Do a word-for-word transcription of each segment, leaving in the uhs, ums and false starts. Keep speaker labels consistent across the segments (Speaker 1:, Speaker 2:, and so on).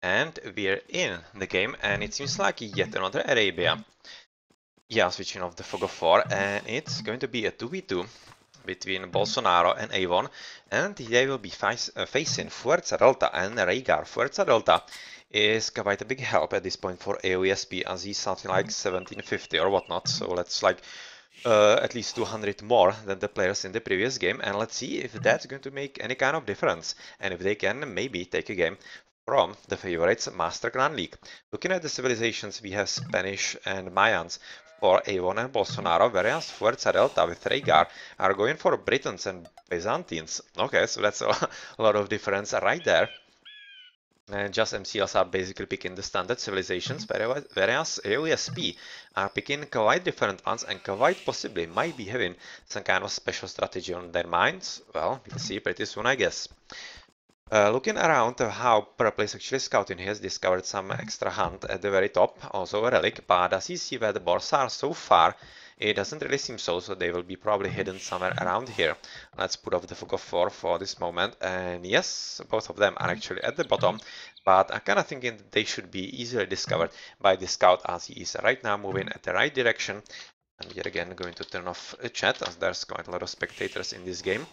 Speaker 1: And we're in the game, and it seems like yet another Arabia. Yeah, switching off the Fog of War, and it's going to be a two v two between Bolsonaro and Avon, and they will be face, uh, facing Fuerza Delta and Rhaegar. Fuerza Delta is quite a big help at this point for A O E S P, as he's something like seventeen fifty or whatnot, so that's like uh, at least two hundred more than the players in the previous game, and let's see if that's going to make any kind of difference, and if they can maybe take a game from the favorites Master Clan League. Looking at the civilizations, we have Spanish and Mayans for Avon and Bolsonaro, whereas Fuerza Delta with Rhaegar are going for Britons and Byzantines. Okay, so that's a lot of difference right there. And just M C Ls are basically picking the standard civilizations, whereas A O E S P are picking quite different ones and quite possibly might be having some kind of special strategy on their minds. Well, we'll see pretty soon, I guess. Uh, looking around uh, how Purple is actually scouting, he has discovered some extra hunt at the very top, also a relic, but does he see where the boars are so far? It doesn't really seem so, so they will be probably hidden somewhere around here. Let's put off the Fog of War for this moment, and yes, both of them are actually at the bottom, but I'm kind of thinking that they should be easily discovered by the scout, as he is right now moving at the right direction. I'm yet again going to turn off the chat, as there's quite a lot of spectators in this game.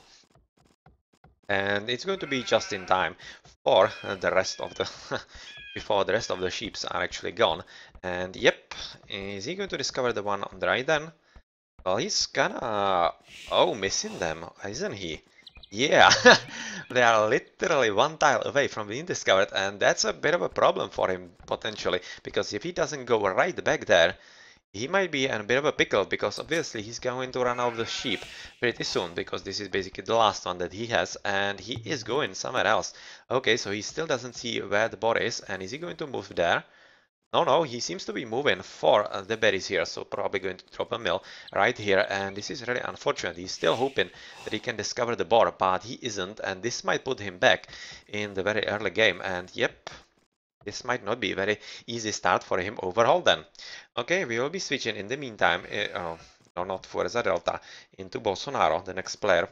Speaker 1: And it's going to be just in time for the rest of the before the rest of the ships are actually gone. And yep, is he going to discover the one on the right then? Well, he's kinda oh missing them, isn't he? Yeah, they are literally one tile away from being discovered, and that's a bit of a problem for him potentially, because if he doesn't go right back there, he might be in a bit of a pickle, because obviously he's going to run out of the sheep pretty soon, because this is basically the last one that he has, and he is going somewhere else. Okay, so he still doesn't see where the boar is, and is he going to move there? No, no, he seems to be moving for uh, the berries here, so probably going to drop a mill right here, and this is really unfortunate. He's still hoping that he can discover the boar, but he isn't, and this might put him back in the very early game, and yep, this might not be a very easy start for him overall then. Okay, we will be switching in the meantime, uh, oh, no, not Fuerza Delta, into Bolsonaro, the next player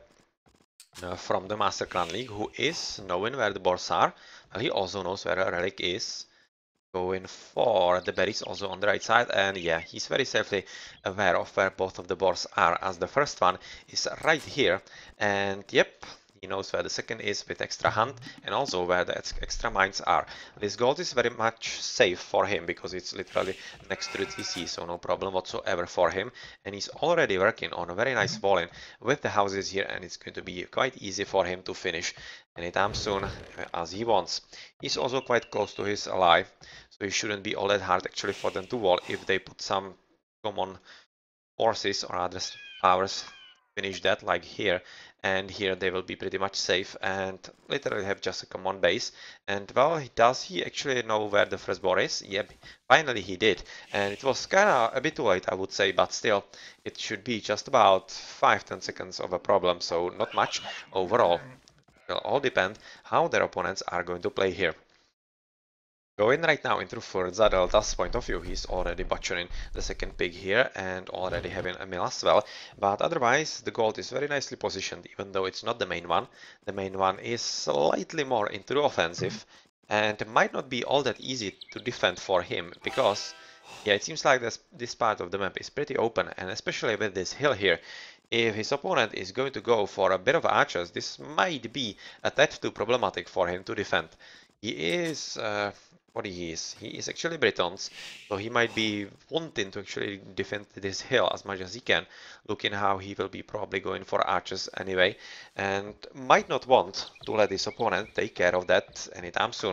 Speaker 1: uh, from the Master Clan League, who is knowing where the boars are. Well, he also knows where a relic is. Going for the berries also on the right side, and yeah, he's very safely aware of where both of the boars are, as the first one is right here, and yep, he knows where the second is with extra hunt, and also where the extra mines are. This gold is very much safe for him, because it's literally next to the T C, so no problem whatsoever for him, and he's already working on a very nice walling with the houses here, and it's going to be quite easy for him to finish anytime soon as he wants. He's also quite close to his ally, so it shouldn't be all that hard actually for them to wall if they put some common forces or other powers finish that, like here, and here they will be pretty much safe and literally have just a common base. And well, does he actually know where the first boar is? Yep, finally he did, and it was kinda a bit too late, I would say, but still it should be just about five to ten seconds of a problem, so not much overall. It will all depend how their opponents are going to play here. Going right now into Fuerza Delta's point of view, he's already butchering the second pig here and already having a mill as well, but otherwise the gold is very nicely positioned, even though it's not the main one. The main one is slightly more into the offensive, and might not be all that easy to defend for him, because yeah, it seems like this, this part of the map is pretty open, and especially with this hill here, if his opponent is going to go for a bit of archers, this might be a tad too problematic for him to defend. He is uh, what he is. He is actually Britons, so he might be wanting to actually defend this hill as much as he can, looking how he will be probably going for archers anyway, and might not want to let his opponent take care of that anytime soon.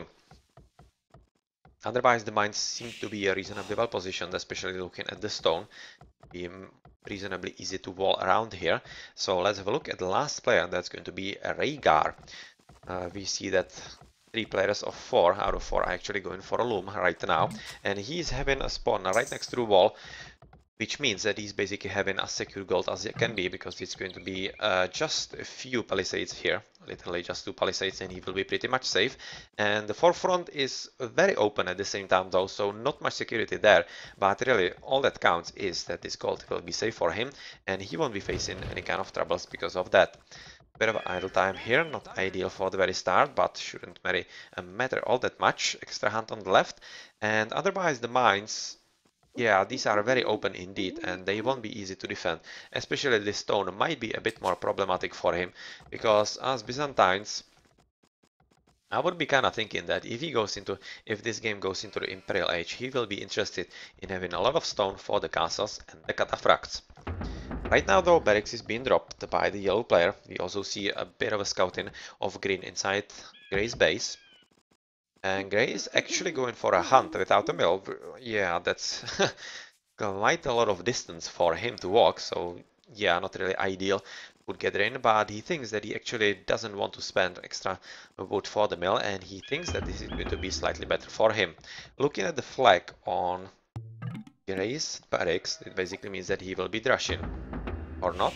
Speaker 1: Otherwise, the mines seem to be reasonably well positioned, especially looking at the stone. Be reasonably easy to wall around here. So let's have a look at the last player. That's going to be Rhaegar. Uh, we see that three players of four out of four are actually going for a loom right now, and he's having a spawn right next to the wall. which means that he's basically having as secure gold as it can be, because it's going to be uh, just a few palisades here, literally just two palisades, and he will be pretty much safe. And the forefront is very open at the same time though, so not much security there, but really all that counts is that this gold will be safe for him, and he won't be facing any kind of troubles because of that. Bit of idle time here, not ideal for the very start, but shouldn't very, uh, matter all that much. Extra hand on the left, and otherwise the mines, yeah, these are very open indeed, and they won't be easy to defend. Especially this stone might be a bit more problematic for him, because as Byzantines, I would be kind of thinking that if he goes into, if this game goes into the Imperial Age, he will be interested in having a lot of stone for the castles and the cataphracts. Right now though, barracks is being dropped by the yellow player. We also see a bit of a scouting of green inside Grey's base. And Grey is actually going for a hunt without a mill. Yeah, that's quite a lot of distance for him to walk, so yeah, not really ideal wood gathering, but he thinks that he actually doesn't want to spend extra wood for the mill, and he thinks that this is going to be slightly better for him. Looking at the flag on Grey's barracks, it basically means that he will be drushing. Or not?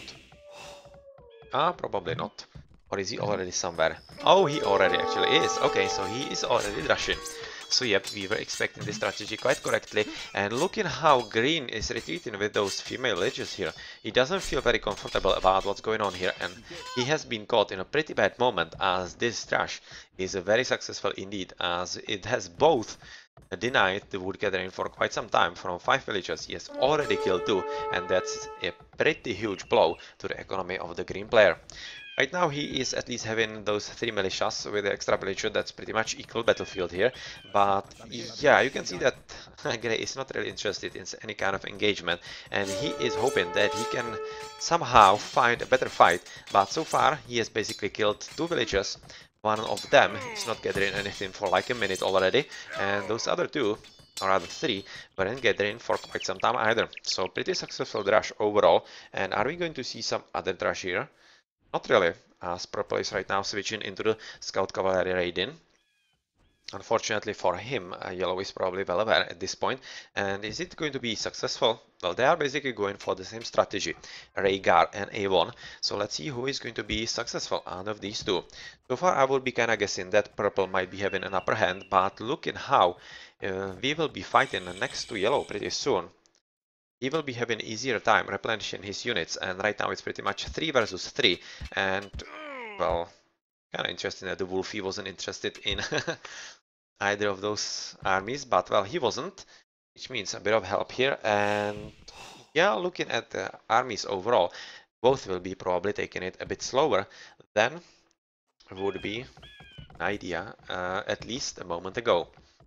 Speaker 1: Ah, probably not. Or is he already somewhere? Oh, he already actually is. Okay, so he is already drushing. So yep, we were expecting this strategy quite correctly. And looking how Green is retreating with those female villages here. He doesn't feel very comfortable about what's going on here, and he has been caught in a pretty bad moment, as this trash is very successful indeed, as it has both denied the wood gathering for quite some time. From five villagers he has already killed two, and that's a pretty huge blow to the economy of the green player. Right now he is at least having those three militias with the extra villager. That's pretty much equal battlefield here, but yeah, you can see that Grey is not really interested in any kind of engagement, and he is hoping that he can somehow find a better fight, but so far he has basically killed two villagers. One of them is not gathering anything for like a minute already, and those other two, or rather three, weren't gathering for quite some time either. So pretty successful drush overall. And are we going to see some other drush here? Not really, as Purple is right now switching into the Scout Cavalry raiding. Unfortunately for him, uh, Yellow is probably well aware at this point. And is it going to be successful? Well, they are basically going for the same strategy, Rhaegar and Avon. So let's see who is going to be successful out of these two. So far I would be kind of guessing that Purple might be having an upper hand, but looking how uh, we will be fighting next to Yellow pretty soon. He will be having easier time replenishing his units, and right now it's pretty much three versus three. And, well, kind of interesting that the Wolfie wasn't interested in either of those armies, but well, he wasn't, which means a bit of help here. And yeah, looking at the armies overall, both will be probably taking it a bit slower than would be an idea uh, at least a moment ago.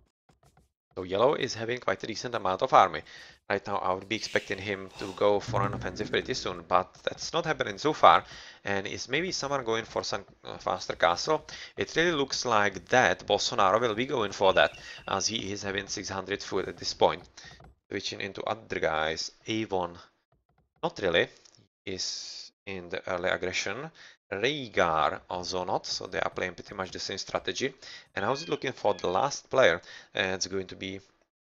Speaker 1: So Yellow is having quite a decent amount of army. Right now I would be expecting him to go for an offensive pretty soon, but that's not happening so far. And is maybe someone going for some uh, faster castle? It really looks like that Bolsonaro will be going for that, as he is having six hundred food at this point. Switching into other guys, Avon, not really, is in the early aggression. Rhaegar also not, so they are playing pretty much the same strategy. And I was looking for the last player, and it's going to be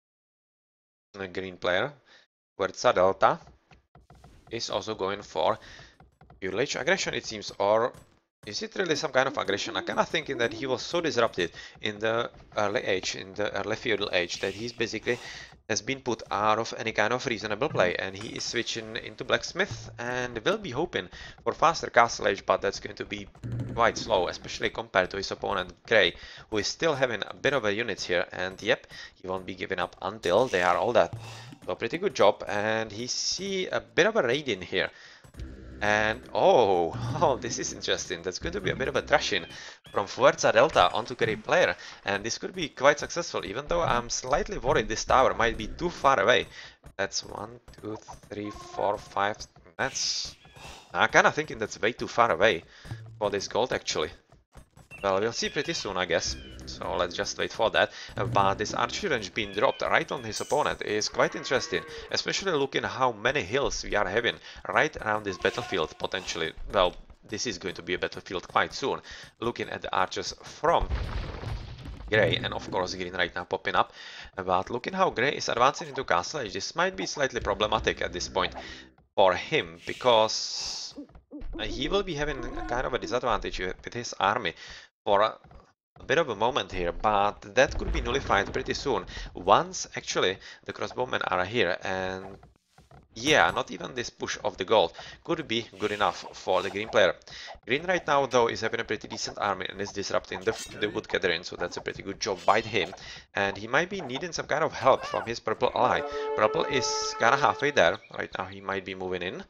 Speaker 1: a green player. Huerta Delta is also going for village aggression, it seems, or is it really some kind of aggression? I'm kind of thinking that he was so disrupted in the early age, in the early feudal age, that he's basically has been put out of any kind of reasonable play, and he is switching into blacksmith and will be hoping for faster castle age, but that's going to be quite slow, especially compared to his opponent Grey, who is still having a bit of a units here, and yep, he won't be giving up until they are all that. So pretty good job, and he see a bit of a raid in here. And oh, oh, this is interesting. That's going to be a bit of a thrashing from Huerta Delta onto Grey player, and this could be quite successful, even though I'm slightly worried this tower might be too far away. That's one, two, three, four, five. That's... I'm kind of thinking that's way too far away for this gold, actually. Well, we'll see pretty soon, I guess. So let's just wait for that. Uh, but this archery range being dropped right on his opponent is quite interesting, especially looking how many hills we are having right around this battlefield, potentially. Well, this is going to be a battlefield quite soon. Looking at the archers from Grey, and of course green right now popping up. But looking how Grey is advancing into Castle Age, this might be slightly problematic at this point for him, because he will be having a kind of a disadvantage with his army for a, a bit of a moment here, but that could be nullified pretty soon once actually the crossbowmen are here. And yeah, not even this push of the gold could be good enough for the green player. Green right now though is having a pretty decent army and is disrupting the, the wood gathering, so that's a pretty good job by him. And he might be needing some kind of help from his purple ally. Purple is kinda halfway there. Right now he might be moving in.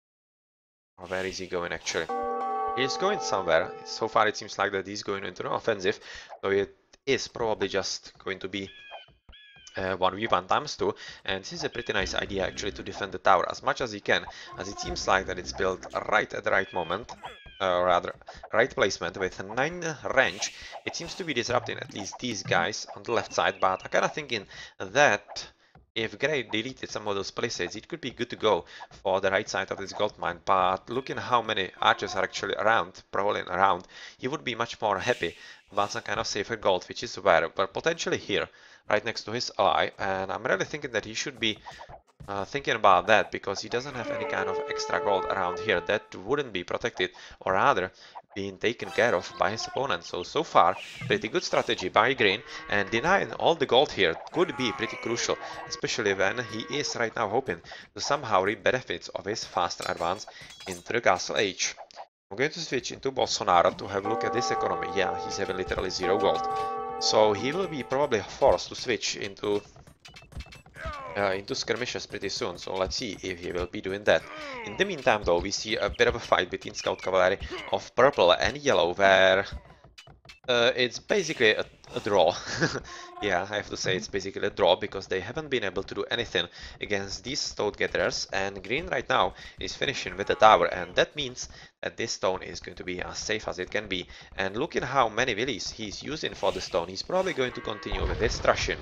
Speaker 1: Or where is he going actually? He's going somewhere. So far it seems like that he's going into an offensive, so it is probably just going to be Uh, one v one times two, and this is a pretty nice idea actually to defend the tower as much as you can, as it seems like that it's built right at the right moment, uh, rather right placement with a nine range. It seems to be disrupting at least these guys on the left side, but I'm kind of thinking that if Grey deleted some of those palisades, it could be good to go for the right side of this gold mine. But looking how many archers are actually around, prowling around, he would be much more happy about some kind of safer gold, which is where, but potentially here, right next to his ally. And I'm really thinking that he should be uh, thinking about that, because he doesn't have any kind of extra gold around here that wouldn't be protected, or rather being taken care of by his opponent. So, so far, pretty good strategy by Green, and denying all the gold here could be pretty crucial, especially when he is right now hoping to somehow reap benefits of his faster advance into the Castle Age. I'm going to switch into Bolsonaro to have a look at this economy. Yeah, he's having literally zero gold. So he will be probably forced to switch into uh, into skirmishes pretty soon. So let's see if he will be doing that. In the meantime though, we see a bit of a fight between Scout Cavalry of purple and yellow, where uh, it's basically a, a draw. Yeah, I have to say it's basically a draw, because they haven't been able to do anything against these stone gatherers, and green right now is finishing with the tower, and that means that this stone is going to be as safe as it can be. And look at how many villies he's using for the stone. He's probably going to continue with this Trushin.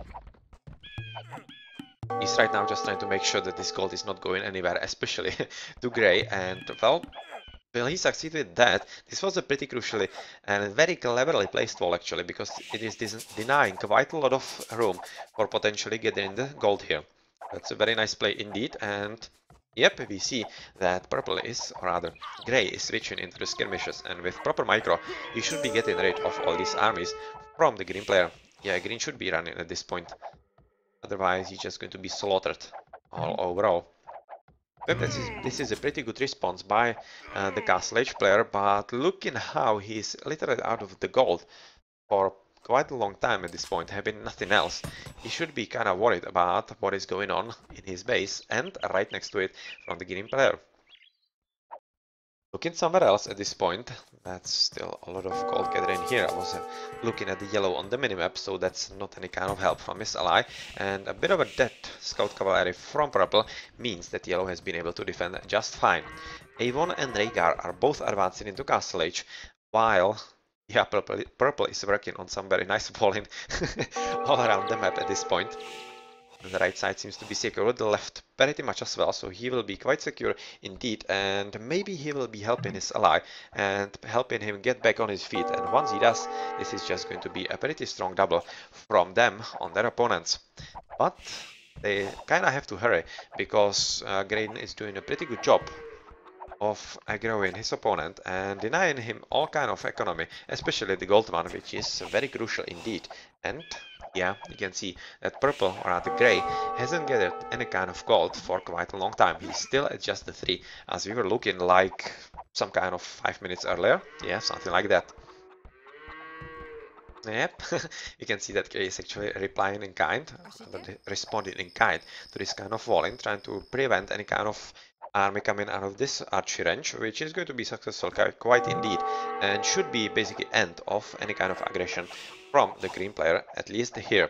Speaker 1: He's right now just trying to make sure that this gold is not going anywhere, especially to Grey, and well, Well, he succeeded with that. This was a pretty crucially and very cleverly placed wall actually, because it is denying quite a lot of room for potentially getting the gold here. That's a very nice play indeed, and yep, we see that purple is, or rather Grey is switching into the skirmishes, and with proper micro you should be getting rid of all these armies from the green player. Yeah, green should be running at this point, otherwise he's just going to be slaughtered all overall. Well, this is, this is a pretty good response by uh, the Castle Age player, but looking how he's literally out of the gold for quite a long time at this point, having nothing else, he should be kind of worried about what is going on in his base, and right next to it from the green player. Looking somewhere else at this point, that's still a lot of gold gathering here. I was uh, looking at the yellow on the minimap, so that's not any kind of help from his ally. And a bit of a dead Scout Cavalry from purple means that yellow has been able to defend just fine. Avon and Rhaegar are both advancing into Castle Age, while yeah, purple, purple is working on some very nice walling all around the map at this point. The right side seems to be secure, the left pretty much as well, so he will be quite secure indeed, and maybe he will be helping his ally and helping him get back on his feet, and once he does, this is just going to be a pretty strong double from them on their opponents. But they kinda have to hurry, because uh, Green is doing a pretty good job of aggroing his opponent and denying him all kind of economy, especially the gold one, which is very crucial indeed. And yeah, you can see that purple, or rather grey, hasn't gathered any kind of gold for quite a long time. He's still at just the three, as we were looking like some kind of five minutes earlier. Yeah, something like that. Yep, you can see that Grey is actually replying in kind, responding in kind to this kind of walling, trying to prevent any kind of army coming out of this archery range, which is going to be successful quite indeed, and should be basically end of any kind of aggression from the green player, at least here.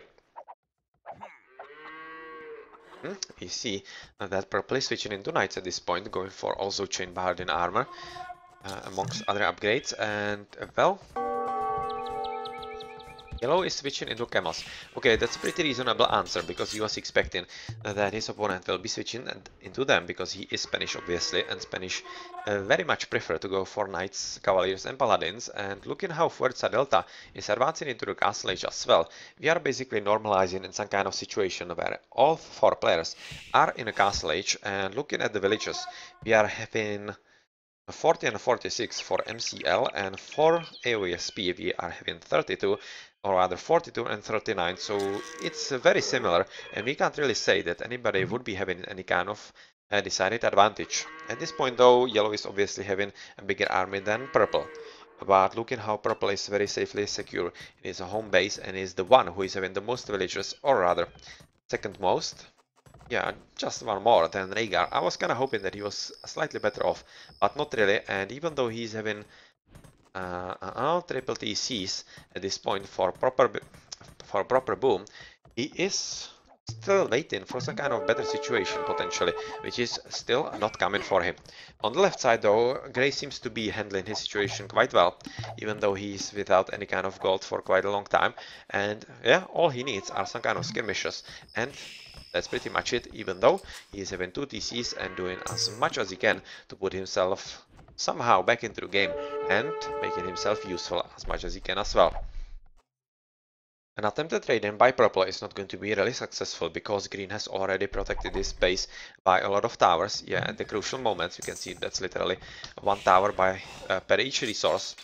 Speaker 1: Hmm, you see that purple is switching into knights at this point, going for also chain Bardin armor, uh, amongst other upgrades, and uh, well, Yellow is switching into Camels. Okay, that's a pretty reasonable answer, because he was expecting uh, that his opponent will be switching into them, because he is Spanish, obviously, and Spanish uh, very much prefer to go for Knights, Cavaliers and Paladins. And looking how Fuerza Delta is advancing into the Castle Age as well, we are basically normalizing in some kind of situation where all four players are in a Castle Age. And looking at the villages, we are having forty and forty-six for M C L, and for A O E S P we are having thirty-two, or rather forty-two and thirty-nine, so it's uh, very similar, and we can't really say that anybody would be having any kind of uh, decided advantage. At this point though, yellow is obviously having a bigger army than purple, but looking how purple is very safely secure in his home base and is the one who is having the most villagers, or rather second most. Yeah, just one more than Rhaegar. I was kind of hoping that he was slightly better off, but not really. And even though he's having uh, uh, triple T Cs at this point for proper for proper boom, he is still waiting for some kind of better situation potentially, which is still not coming for him. On the left side though, Grey seems to be handling his situation quite well, even though he's without any kind of gold for quite a long time. And yeah, all he needs are some kind of skirmishes, and that's pretty much it, even though he is having two T Cs and doing as much as he can to put himself somehow back into the game and making himself useful as much as he can as well. An attempted trade-in by purple is not going to be really successful, because green has already protected this base by a lot of towers. Yeah, at the crucial moments you can see that's literally one tower by uh, per each resource.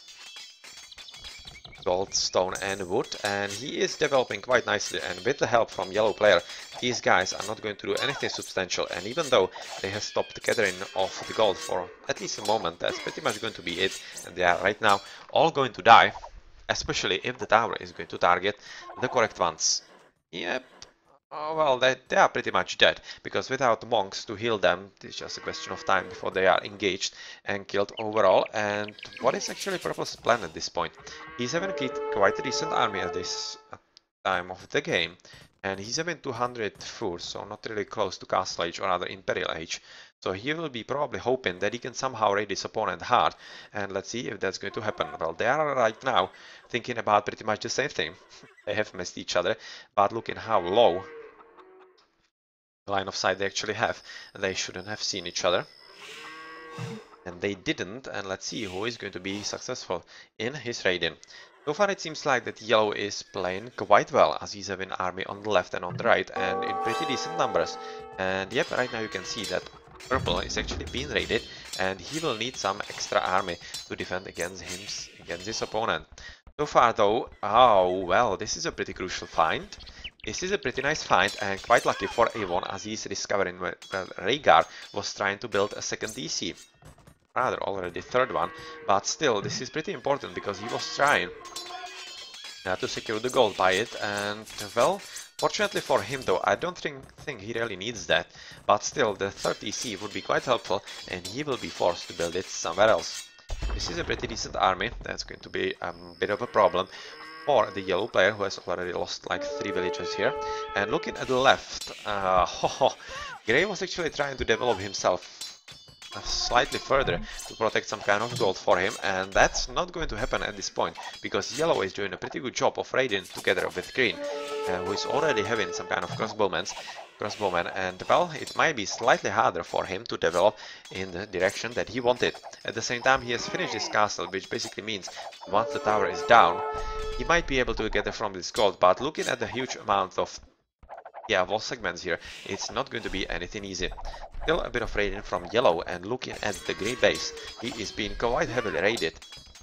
Speaker 1: Gold, stone and wood, and he is developing quite nicely, and with the help from yellow player these guys are not going to do anything substantial. And even though they have stopped gathering off the gold for at least a moment, that's pretty much going to be it, and they are right now all going to die, especially if the tower is going to target the correct ones. Yep. Oh, well, they, they are pretty much dead, because without monks to heal them, it's just a question of time before they are engaged and killed overall. And what is actually Purple's plan at this point? He's having quite a decent army at this time of the game, and he's having two hundred fours, so not really close to Castle Age or other Imperial Age. So he will be probably hoping that he can somehow raid his opponent hard, and let's see if that's going to happen. Well, they are right now thinking about pretty much the same thing. They have missed each other, but looking how low line of sight they actually have, they shouldn't have seen each other, and they didn't. And let's see who is going to be successful in his raiding. So far it seems like that yellow is playing quite well, as he's having army on the left and on the right, and in pretty decent numbers. And yep, right now you can see that purple is actually being raided, and he will need some extra army to defend against him, against his opponent. So far though, oh well, this is a pretty crucial find. This is a pretty nice find, and quite lucky for Avon, as he's discovering that Rhaegar was trying to build a second D C. Rather, already third one, but still, this is pretty important, because he was trying uh, to secure the gold by it, and well, fortunately for him though, I don't think, think he really needs that, but still, the third D C would be quite helpful, and he will be forced to build it somewhere else. This is a pretty decent army. That's going to be a bit of a problem for the yellow player, who has already lost like three villages here. And looking at the left, uh, ho, ho, Grey was actually trying to develop himself slightly further to protect some kind of gold for him, and that's not going to happen at this point, because yellow is doing a pretty good job of raiding together with green, uh, who is already having some kind of crossbowmen, crossbowmen, and well, it might be slightly harder for him to develop in the direction that he wanted. At the same time, he has finished his castle, which basically means once the tower is down, he might be able to gather from this gold, but looking at the huge amount of yeah, wall segments here, it's not going to be anything easy. Still a bit of raiding from yellow, and looking at the green base, he is being quite heavily raided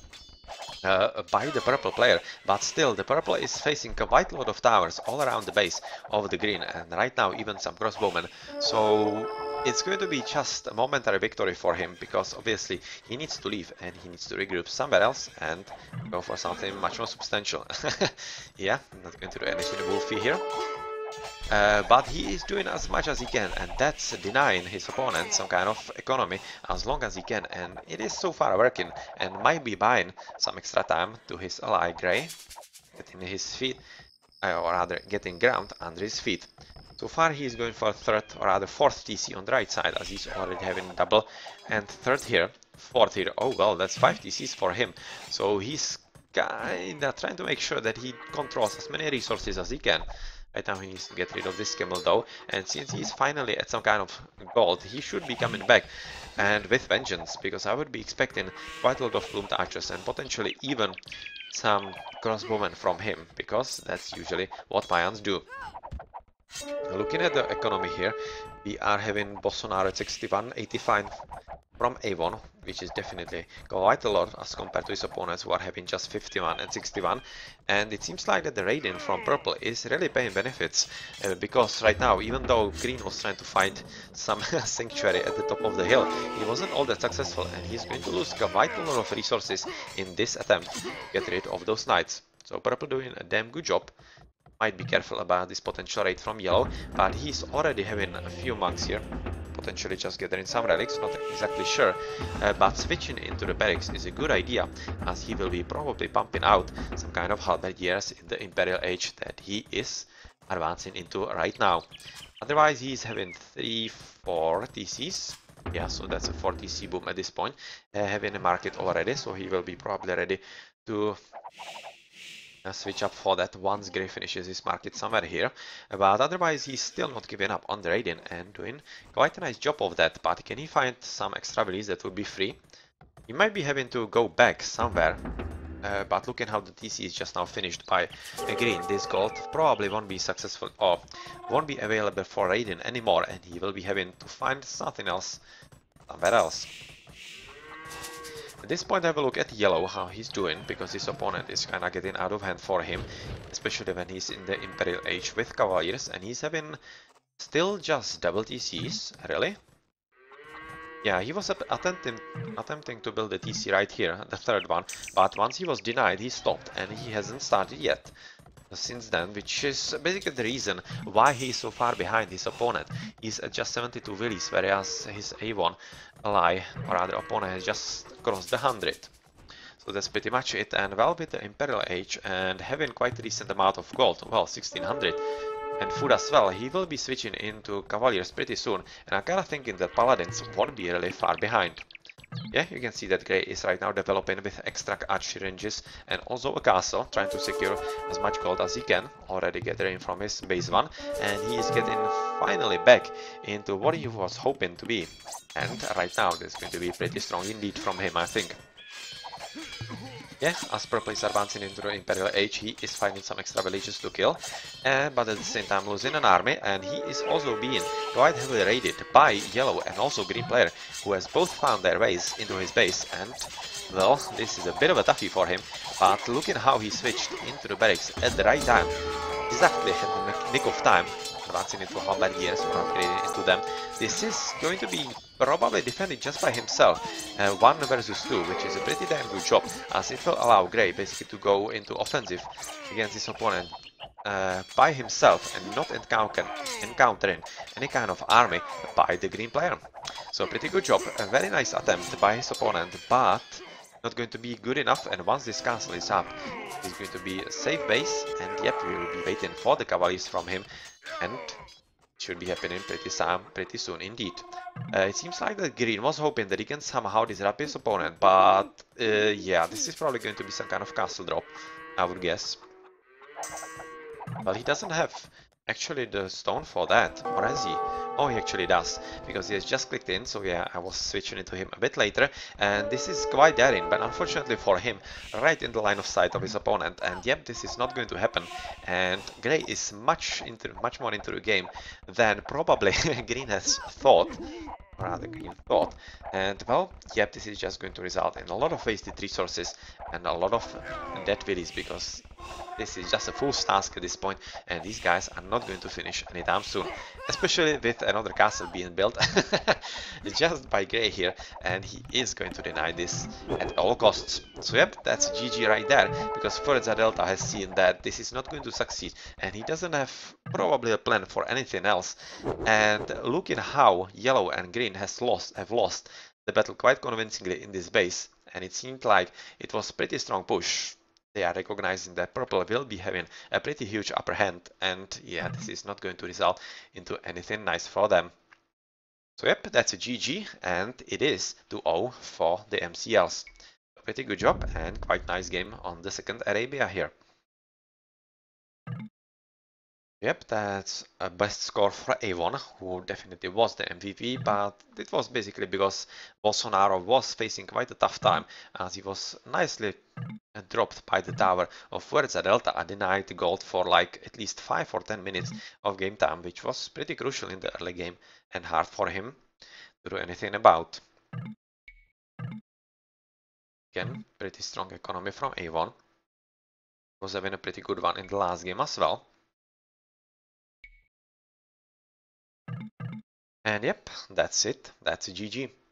Speaker 1: uh, by the purple player, but still the purple is facing quite a lot of towers all around the base of the green, and right now even some crossbowmen, so it's going to be just a momentary victory for him, because obviously he needs to leave and he needs to regroup somewhere else and go for something much more substantial. Yeah, I'm not going to do anything wolfy here. Uh, but he is doing as much as he can, and that's denying his opponent some kind of economy as long as he can, and it is so far working, and might be buying some extra time to his ally Grey, getting his feet, uh, or rather getting ground under his feet. So far he is going for third, or rather fourth T C on the right side, as he's already having double, and third here, fourth here. Oh well, that's five T Cs for him, so he's kinda trying to make sure that he controls as many resources as he can. Right now he needs to get rid of this camel though, and since he's finally at some kind of gold, he should be coming back, and with vengeance, because I would be expecting quite a lot of plumed archers and potentially even some crossbowmen from him, because that's usually what Mayans do. Looking at the economy here, we are having Bolsonaro at sixty-one, eighty-five from Avon, which is definitely quite a lot as compared to his opponents who are having just fifty-one and sixty-one. And it seems like that the Raiden from Purple is really paying benefits, uh, because right now, even though Green was trying to find some sanctuary at the top of the hill, he wasn't all that successful, and he's going to lose quite a lot of resources in this attempt to get rid of those knights. So Purple doing a damn good job. Might be careful about this potential raid from Yellow, but he's already having a few monks here. Potentially just gathering some relics, not exactly sure, uh, but switching into the barracks is a good idea, as he will be probably pumping out some kind of halberdiers in the Imperial Age that he is advancing into right now. Otherwise, he's having three, four T Cs. Yeah, so that's a four T C boom at this point, uh, having a market already, so he will be probably ready to Uh, switch up for that once Grey finishes his market somewhere here, but otherwise he's still not giving up on the Raiden and doing quite a nice job of that. But can he find some extra release that would be free? He might be having to go back somewhere, uh, but looking how the T C is just now finished by uh, Green, this gold probably won't be successful or won't be available for Raiden anymore, and he will be having to find something else somewhere else. At this point, have a look at Yellow, how he's doing, because his opponent is kinda getting out of hand for him, especially when he's in the Imperial Age with Cavaliers, and he's having still just double T Cs, really? Yeah, he was attempting, attempting to build a T C right here, the third one, but once he was denied, he stopped, and he hasn't started yet since then, which is basically the reason why he's so far behind his opponent. He's at just seventy-two villies, whereas his Avon ally, or rather opponent, has just crossed the one hundred. So that's pretty much it, and well, with the Imperial Age and having quite a decent amount of gold, well, sixteen hundred, and food as well, he will be switching into Cavaliers pretty soon, and I'm kinda thinking that Paladins won't be really far behind. Yeah, you can see that Grey is right now developing with extra archery ranges and also a castle, trying to secure as much gold as he can, already gathering from his base one, and he is getting finally back into what he was hoping to be. And right now, this is going to be pretty strong indeed from him, I think. Yeah, as Purple is advancing into the Imperial Age, he is finding some extra villages to kill, uh, but at the same time losing an army, and he is also being quite heavily raided by Yellow and also Green player, who has both found their ways into his base, and well, this is a bit of a toughie for him, but looking how he switched into the barracks at the right time, exactly at the nick of time, advancing into halberdiers or upgrading into them. This is going to be probably defended just by himself, uh, one versus two, which is a pretty damn good job, as it will allow Grey basically to go into offensive against his opponent uh, by himself and not encounter encountering any kind of army by the Green player. So pretty good job, a very nice attempt by his opponent, but not going to be good enough, and once this castle is up, it's going to be a safe base, and yep, we will be waiting for the Cavaliers from him, and it should be happening pretty soon, pretty soon indeed. Uh, it seems like that Green was hoping that he can somehow disrupt his opponent, but uh, yeah, this is probably going to be some kind of castle drop, I would guess. Well, he doesn't have actually the stone for that, or has he? Oh, he actually does, because he has just clicked in, so yeah, I was switching into him a bit later, and this is quite daring, but unfortunately for him, right in the line of sight of his opponent, and yep, this is not going to happen, and Grey is much into, much more into the game than probably Green has thought, or rather Green thought, and well, yep, this is just going to result in a lot of wasted resources and a lot of dead villies, because this is just a fool's task at this point, and these guys are not going to finish anytime soon, especially with another castle being built just by Grey here, and he is going to deny this at all costs. So yep, that's G G right there, because Forza Delta has seen that this is not going to succeed, and he doesn't have probably a plan for anything else. And looking how Yellow and Green has lost, have lost the battle quite convincingly in this base, and it seemed like it was a pretty strong push. They are recognizing that Purple will be having a pretty huge upper hand, and yeah, this is not going to result into anything nice for them. So yep, that's a G G, and it is two oh for the M C Ls. pretty good job and quite nice game on the second Arabia here. Yep, that's a best score for Avon, who definitely was the M V P, but it was basically because Bolsonaro was facing quite a tough time, as he was nicely dropped by the tower of Fuerza Delta and denied gold for like at least five or ten minutes of game time, which was pretty crucial in the early game and hard for him to do anything about. Again, pretty strong economy from Avon. Was having a pretty good one in the last game as well. And yep, that's it. That's G G.